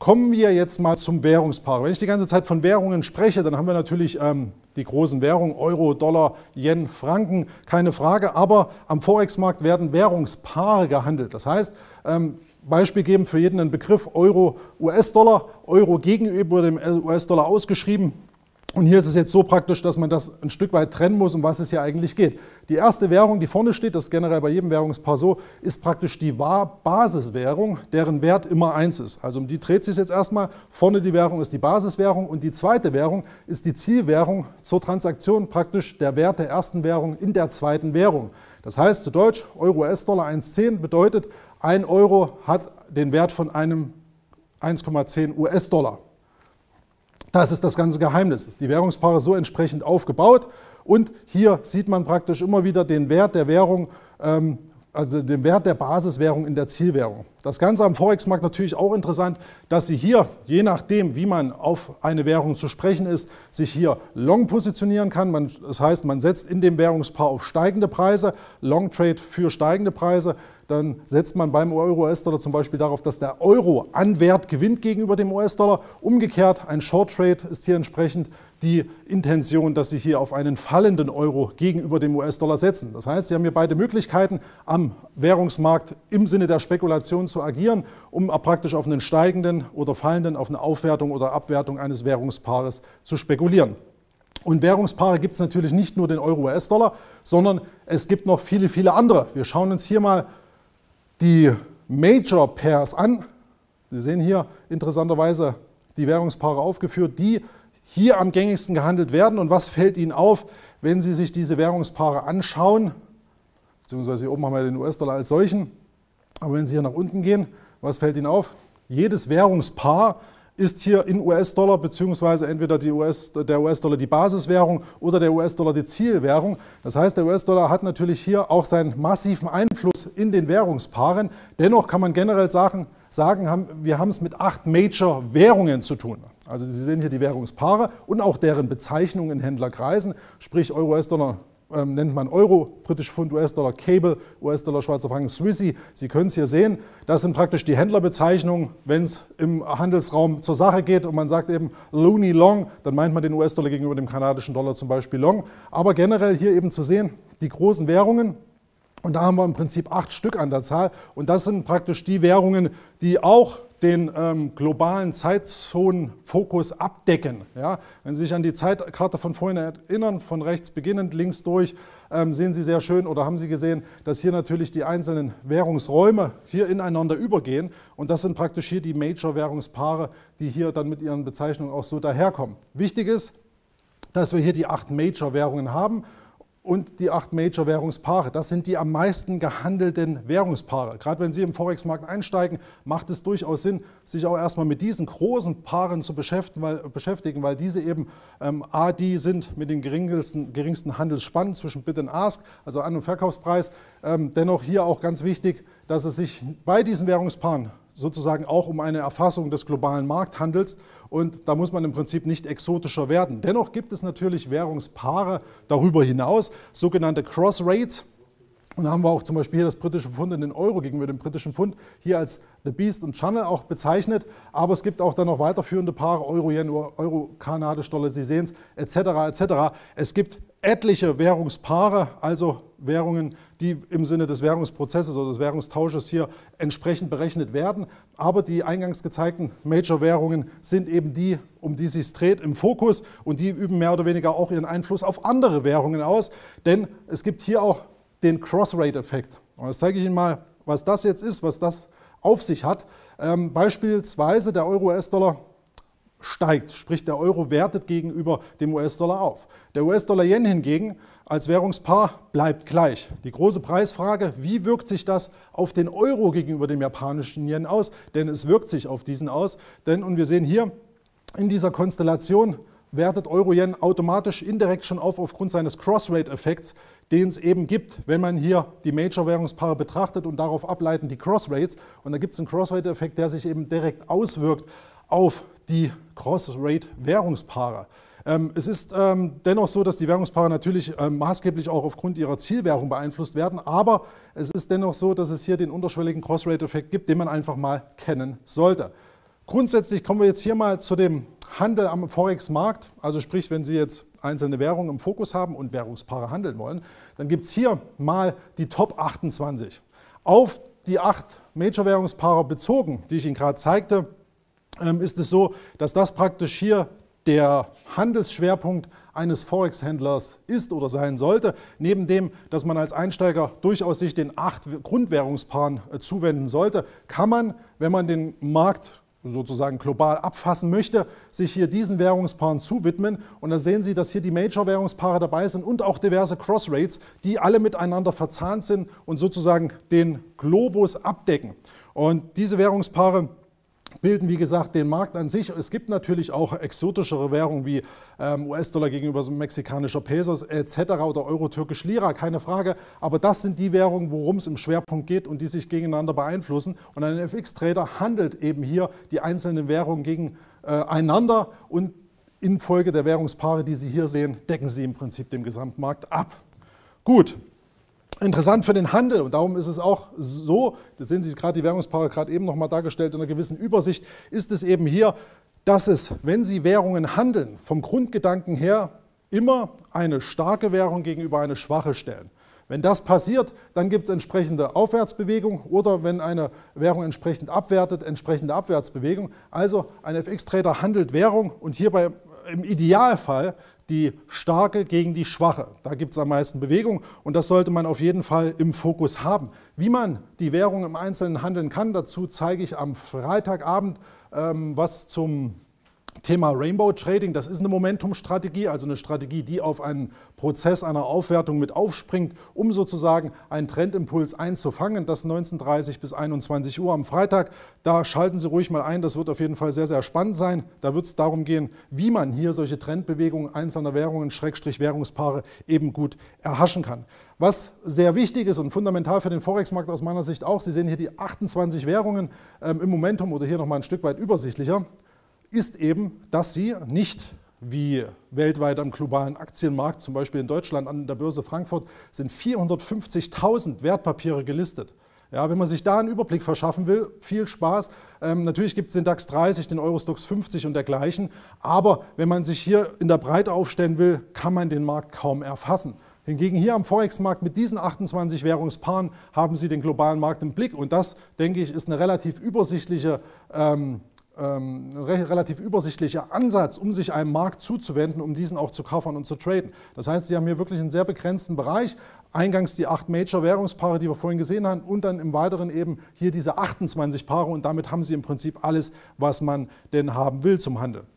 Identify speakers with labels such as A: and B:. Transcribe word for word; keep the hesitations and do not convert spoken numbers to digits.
A: Kommen wir jetzt mal zum Währungspaar. Wenn ich die ganze Zeit von Währungen spreche, dann haben wir natürlich ähm, die großen Währungen, Euro, Dollar, Yen, Franken, keine Frage. Aber am Forex-Markt werden Währungspaare gehandelt. Das heißt, ähm, Beispiel geben für jeden einen Begriff Euro, U S-Dollar, Euro gegenüber dem U S-Dollar ausgeschrieben. Und hier ist es jetzt so praktisch, dass man das ein Stück weit trennen muss, um was es hier eigentlich geht. Die erste Währung, die vorne steht, das ist generell bei jedem Währungspaar so, ist praktisch die Basiswährung, deren Wert immer eins ist. Also um die dreht sich jetzt erstmal. Vorne die Währung ist die Basiswährung und die zweite Währung ist die Zielwährung zur Transaktion, praktisch der Wert der ersten Währung in der zweiten Währung. Das heißt zu Deutsch, Euro-U S-Dollar eins Komma zehn bedeutet, ein Euro hat den Wert von einem eins Komma zehn U S-Dollar. Das ist das ganze Geheimnis. Die Währungspaare so entsprechend aufgebaut und hier sieht man praktisch immer wieder den Wert der Währung, ähm, also den Wert der Basiswährung in der Zielwährung. Das Ganze am Forex-Markt natürlich auch interessant, dass Sie hier, je nachdem, wie man auf eine Währung zu sprechen ist, sich hier long positionieren kann. Man, das heißt, man setzt in dem Währungspaar auf steigende Preise, Long Trade für steigende Preise. Dann setzt man beim Euro-U S-Dollar zum Beispiel darauf, dass der Euro an Wert gewinnt gegenüber dem U S-Dollar. Umgekehrt, ein Short Trade ist hier entsprechend die Intention, dass Sie hier auf einen fallenden Euro gegenüber dem U S-Dollar setzen. Das heißt, Sie haben hier beide Möglichkeiten, am Währungsmarkt im Sinne der Spekulation zu agieren, um praktisch auf einen steigenden oder fallenden, auf eine Aufwertung oder Abwertung eines Währungspaares zu spekulieren. Und Währungspaare gibt es natürlich nicht nur den Euro-U S-Dollar, sondern es gibt noch viele, viele andere. Wir schauen uns hier mal die Major Pairs an. Sie sehen hier interessanterweise die Währungspaare aufgeführt, die hier am gängigsten gehandelt werden. Und was fällt Ihnen auf, wenn Sie sich diese Währungspaare anschauen? Beziehungsweise hier oben haben wir den U S-Dollar als solchen. Aber wenn Sie hier nach unten gehen, was fällt Ihnen auf? Jedes Währungspaar ist hier in U S-Dollar, beziehungsweise entweder die U S, der U S-Dollar die Basiswährung oder der U S-Dollar die Zielwährung. Das heißt, der U S-Dollar hat natürlich hier auch seinen massiven Einfluss in den Währungspaaren. Dennoch kann man generell sagen, sagen haben, wir haben es mit acht Major-Währungen zu tun. Also Sie sehen hier die Währungspaare und auch deren Bezeichnungen in Händlerkreisen, sprich Euro-U S-Dollar ähm, nennt man Euro, British Pfund, U S-Dollar Cable, U S-Dollar Schweizer Franken, Swissy. Sie können es hier sehen, das sind praktisch die Händlerbezeichnungen, wenn es im Handelsraum zur Sache geht und man sagt eben Loonie Long, dann meint man den U S-Dollar gegenüber dem kanadischen Dollar zum Beispiel Long. Aber generell hier eben zu sehen, die großen Währungen. Und da haben wir im Prinzip acht Stück an der Zahl. Und das sind praktisch die Währungen, die auch den ähm, globalen Zeitzonenfokus abdecken. Ja? Wenn Sie sich an die Zeitkarte von vorhin erinnern, von rechts beginnend, links durch, ähm, sehen Sie sehr schön oder haben Sie gesehen, dass hier natürlich die einzelnen Währungsräume hier ineinander übergehen. Und das sind praktisch hier die Major-Währungspaare, die hier dann mit ihren Bezeichnungen auch so daherkommen. Wichtig ist, dass wir hier die acht Major-Währungen haben. Und die acht Major-Währungspaare, das sind die am meisten gehandelten Währungspaare. Gerade wenn Sie im Forex-Markt einsteigen, macht es durchaus Sinn, sich auch erstmal mit diesen großen Paaren zu beschäftigen, weil, beschäftigen, weil diese eben ähm, A, die sind mit den geringsten, geringsten Handelsspannen zwischen Bid und Ask, also An- und Verkaufspreis. Ähm, dennoch hier auch ganz wichtig, dass es sich bei diesen Währungspaaren sozusagen auch um eine Erfassung des globalen Markthandels und da muss man im Prinzip nicht exotischer werden. Dennoch gibt es natürlich Währungspaare darüber hinaus, sogenannte Cross Rates. Und da haben wir auch zum Beispiel hier das britische Pfund in den Euro gegenüber dem britischen Pfund hier als The Beast und Channel auch bezeichnet. Aber es gibt auch dann noch weiterführende Paare, Euro-Yen, Euro-Kanadisch-Dollar, Sie sehen es, et cetera et cetera. Es gibt etliche Währungspaare, also Währungen, die im Sinne des Währungsprozesses oder des Währungstausches hier entsprechend berechnet werden. Aber die eingangs gezeigten Major-Währungen sind eben die, um die es sich dreht, im Fokus und die üben mehr oder weniger auch ihren Einfluss auf andere Währungen aus. Denn es gibt hier auch den Cross-Rate-Effekt. Und jetzt zeige ich Ihnen mal, was das jetzt ist, was das auf sich hat. Ähm, beispielsweise der Euro-U S-Dollar steigt, sprich der Euro wertet gegenüber dem U S-Dollar auf. Der U S-Dollar-Yen hingegen als Währungspaar bleibt gleich. Die große Preisfrage, wie wirkt sich das auf den Euro gegenüber dem japanischen Yen aus? Denn es wirkt sich auf diesen aus. Denn, und wir sehen hier in dieser Konstellation, wertet Euro-Yen automatisch indirekt schon auf aufgrund seines Cross-Rate-Effekts, den es eben gibt, wenn man hier die Major-Währungspaare betrachtet und darauf ableiten die Cross-Rates. Und da gibt es einen Cross-Rate-Effekt, der sich eben direkt auswirkt auf die Cross-Rate-Währungspaare. Ähm, es ist ähm, dennoch so, dass die Währungspaare natürlich ähm, maßgeblich auch aufgrund ihrer Zielwährung beeinflusst werden, aber es ist dennoch so, dass es hier den unterschwelligen Cross-Rate-Effekt gibt, den man einfach mal kennen sollte. Grundsätzlich kommen wir jetzt hier mal zu dem Handel am Forex-Markt. Also sprich, wenn Sie jetzt einzelne Währungen im Fokus haben und Währungspaare handeln wollen, dann gibt es hier mal die Top achtundzwanzig. Auf die acht Major-Währungspaare bezogen, die ich Ihnen gerade zeigte, ist es so, dass das praktisch hier der Handelsschwerpunkt eines Forex-Händlers ist oder sein sollte. Neben dem, dass man als Einsteiger durchaus sich den acht Grundwährungspaaren zuwenden sollte, kann man, wenn man den Markt sozusagen global abfassen möchte, sich hier diesen Währungspaaren zuwidmen. Und dann sehen Sie, dass hier die Major-Währungspaare dabei sind und auch diverse Cross-Rates, die alle miteinander verzahnt sind und sozusagen den Globus abdecken. Und diese Währungspaare bilden, wie gesagt, den Markt an sich. Es gibt natürlich auch exotischere Währungen wie ähm, U S-Dollar gegenüber mexikanischer Pesos et cetera oder Euro-Türkisch Lira, keine Frage. Aber das sind die Währungen, worum es im Schwerpunkt geht und die sich gegeneinander beeinflussen. Und ein F X-Trader handelt eben hier die einzelnen Währungen gegeneinander und infolge der Währungspaare, die Sie hier sehen, decken Sie im Prinzip den Gesamtmarkt ab. Gut. Interessant für den Handel und darum ist es auch so, jetzt sehen Sie gerade die Währungspaare gerade eben nochmal dargestellt in einer gewissen Übersicht, ist es eben hier, dass es, wenn Sie Währungen handeln, vom Grundgedanken her immer eine starke Währung gegenüber eine schwache stellen. Wenn das passiert, dann gibt es entsprechende Aufwärtsbewegung oder wenn eine Währung entsprechend abwertet, entsprechende Abwärtsbewegung. Also ein F X-Trader handelt Währung und hierbei im Idealfall die starke gegen die schwache. Da gibt es am meisten Bewegung und das sollte man auf jeden Fall im Fokus haben. Wie man die Währung im Einzelnen handeln kann, dazu zeige ich am Freitagabend ähm, was zum Thema Rainbow Trading. Das ist eine Momentum-Strategie, also eine Strategie, die auf einen Prozess einer Aufwertung mit aufspringt, um sozusagen einen Trendimpuls einzufangen. Das neunzehn Uhr dreißig bis einundzwanzig Uhr am Freitag. Da schalten Sie ruhig mal ein, das wird auf jeden Fall sehr, sehr spannend sein. Da wird es darum gehen, wie man hier solche Trendbewegungen einzelner Währungen, Schrägstrich Währungspaare eben gut erhaschen kann. Was sehr wichtig ist und fundamental für den Forex-Markt aus meiner Sicht auch, Sie sehen hier die achtundzwanzig Währungen ähm, im Momentum oder hier nochmal ein Stück weit übersichtlicher, ist eben, dass Sie nicht wie weltweit am globalen Aktienmarkt, zum Beispiel in Deutschland an der Börse Frankfurt, sind vierhundertfünfzigtausend Wertpapiere gelistet. Ja, wenn man sich da einen Überblick verschaffen will, viel Spaß. Ähm, natürlich gibt es den DAX dreißig, den Eurostoxx fünfzig und dergleichen, aber wenn man sich hier in der Breite aufstellen will, kann man den Markt kaum erfassen. Hingegen hier am Forex-Markt mit diesen achtundzwanzig Währungspaaren haben Sie den globalen Markt im Blick und das, denke ich, ist eine relativ übersichtliche ähm, Ähm, ein relativ übersichtlicher Ansatz, um sich einem Markt zuzuwenden, um diesen auch zu kaufen und zu traden. Das heißt, Sie haben hier wirklich einen sehr begrenzten Bereich. Eingangs die acht Major-Währungspaare, die wir vorhin gesehen haben, und dann im Weiteren eben hier diese achtundzwanzig Paare und damit haben Sie im Prinzip alles, was man denn haben will zum Handel.